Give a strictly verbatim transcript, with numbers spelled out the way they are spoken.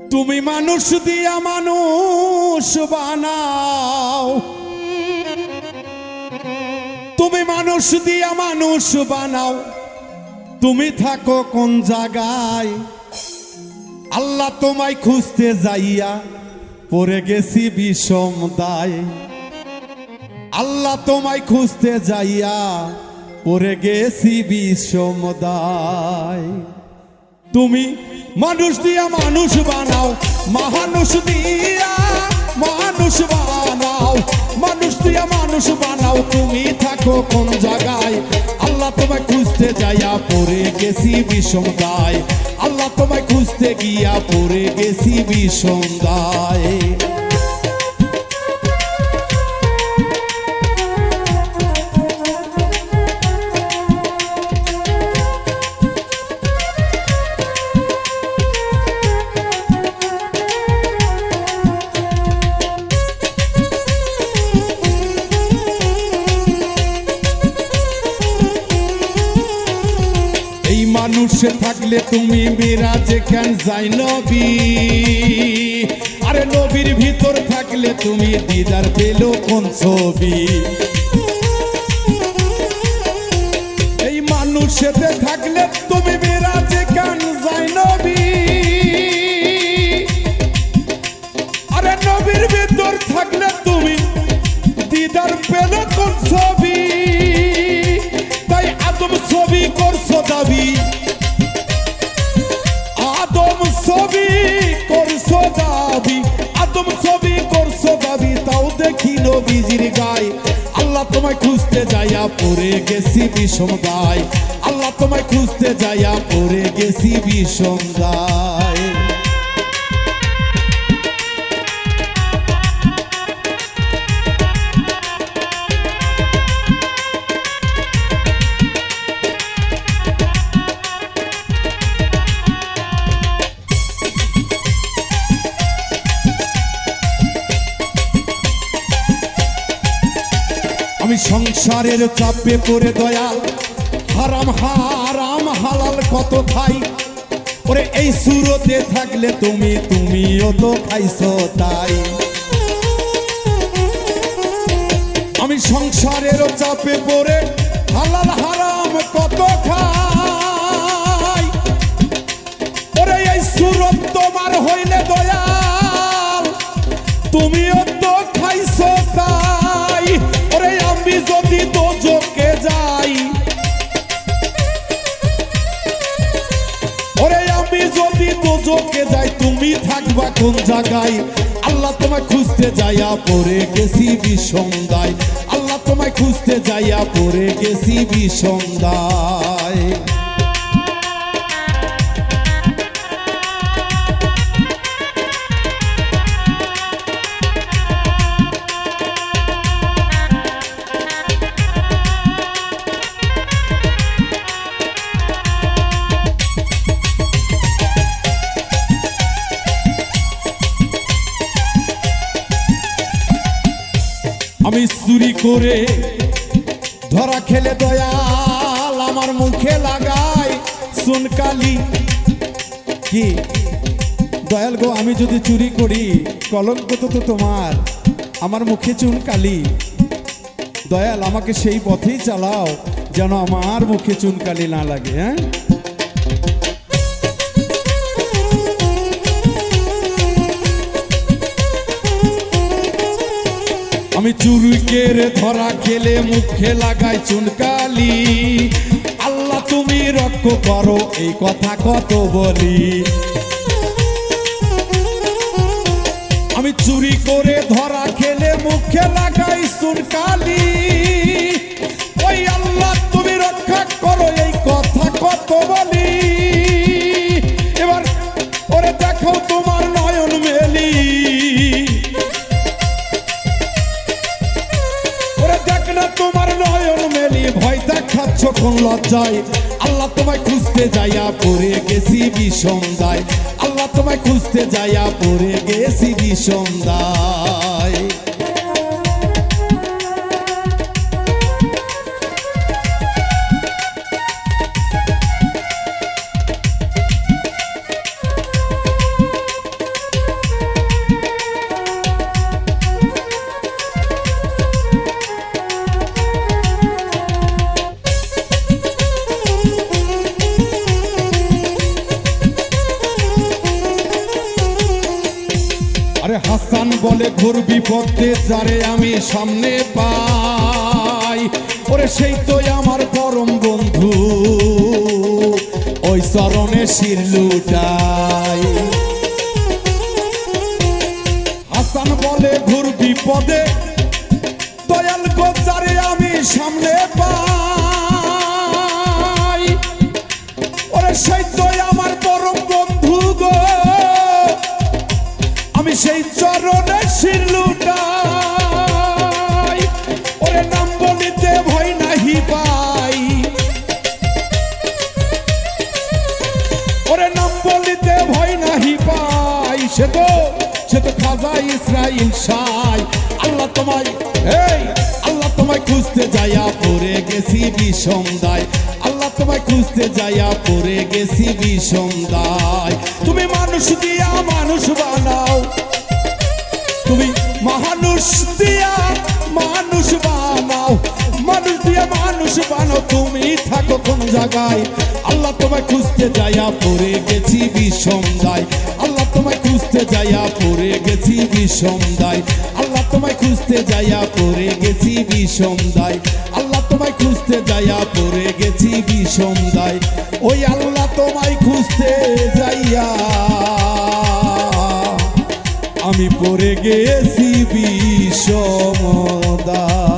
তুমি মানুষ দিয়া মানুষ বানাও, তুমি মানুষ দিয়া মানুষ বানাও, তুমি থাকো কোন জায়গায়? আল্লাহ তোমায় খুঁজতে যাইয়া পড়ে গেছি বিষম দায়। আল্লাহ তোমায় খুঁজতে যাইয়া পড়ে গেছি বিষম দায়। তুমি মানুষ দিয়া মানুষ বানাও, মানুষ দিয়া মানুষ বানাও, মানুষ দিয়া মানুষ বানাও, তুমি থাকো কোন জায়গায়? আল্লাহ তোমায় খুঁজতে যাইয়া পড়ে গেছি বিষম দায়। আল্লাহ তোমায় খুঁজতে গিয়া পড়ে গেছি বিষম দায়। মানুষে থাকলে তুমি মিরাজে কেন যাই নবী? আরে নবীর ভিতর থাকলে তুমি দিদার পেল কোন ছবি? এই মানুষেতে থাকলে তুমি মিরাজে কেন যাই নবী? আরে নবীর ভিতর থাকলে তুমি দিদার পেল কোন ছবি? তাই আদম ছবি করছো দাবি, আদম ছবি করছো দাবি, আদম ছবি করছো দাবি, তাও দেখি নবীজির গায়ে। আল্লাহ তোমায় খুঁজতে যাইয়া পড়ে গেছি বিষম দায়। আল্লাহ তোমায় খুঁজতে যাইয়া পড়ে গেছি বিষম দায়। আমি সংসারের চাপে পড়ে দয়াল, হারাম হারাম হালাল কত খাই। ওরে এই সুরতে থাকলে তুমি তুমিও তো খাইছো তাই। আমি সংসারের চাপে পড়ে হালাল হারাম কত খাই। ওরে এই সুরত তোমার হইলে দয়াল তুমিও তো খাইছো তাই। ওরে আমি যদি দোজখে যাই, ওরে আমি যদি দোজখে যাই, তুমি থাকবা কোন জায়গায়? আল্লাহ তোমায় খুঁজতে যাইয়া পড়ে গেছি বিষম দায়। আল্লাহ তোমায় খুঁজতে যাইয়া পড়ে গেছি বিষম দায়। আমি চুরি করে ধরা খেলে দয়াল আমার মুখে লাগাই চুনকালি। কি দয়াল গো, আমি যদি চুরি করি কলঙ্ক তো তো তোমার, আমার মুখে চুনকালি। দয়াল আমাকে সেই পথেই চালাও যেন আমার মুখে চুনকালি না লাগে। হ্যাঁ, আমি চুরি করে ধরা খেলে মুখে লাগাই চুনকালি। আল্লাহ তুমি রক্ষা করো এই কথা কত বলি। আমি চুরি করে ধরা খেলে মুখে লাগাই চুনকালি। ওই আল্লাহ তুমি রক্ষা করো এই কথা কত বলি। এবার ওরে দেখো তোমার নয়ন মেলি, তোমার নয়ন মেলি ভয় দেখাচ্ছ কোন লজ্জায়? আল্লাহ তোমায় খুঁজতে যাইয়া পড়ে গেছি বিষম দায়। আল্লাহ তোমায় খুঁজতে যাইয়া পড়ে গেছি বিষম দায়। হাসান বলে ঘোর বিপদে যারে আমি সামনে পাই, ওরে সেই তো আমার পরম বন্ধু, ওই চরণে শির লুটাই। হাসান বলে ঘোর বিপদে দয়াল গো যারে আমি সামনে পাই, ওরে সেই তো আমার পরম বন্ধু গো, আমি সেই চরণে শির লুটাই। ওরে নাম বলিতে ভয় নাহি পাই, ওরে নাম বলিতে ভয় নাহি পাই, সে তো সে তো খাজা ইসরাইল শাহ। আল্লাহ তোমায় এই আল্লাহ তোমায় খুঁজতে যাইয়া পড়ে গেছি বিষম দায়, আল্লাহ তোমায় খুঁজতে যাইয়া পড়ে গেছি বিষম দায়। তুমি মানুষ দিয়া মানুষ বানাও, তুমি মানুষ দিয়া মানুষ বানাও, মানুষ দিয়া মানুষ বানাও, তুমি থাকো কোন জায়গায়? আল্লাহ তোমায় খুঁজতে যাইয়া পড়ে গেছি বিষম দায়, আল্লাহ তোমায় খুঁজতে যাইয়া পড়ে গেছি বিষম দায়, আল্লাহ তোমায় খুঁজতে যাইয়া পড়ে গেছি বিষম দায়, আল্লাহ তোমায় খুঁজতে যাইয়া পড়ে গেছি বিষম দায়। ওই আল্লাহ তোমায় খুঁজতে যাইয়া আমি পড়ে গেছি বিষম দায়।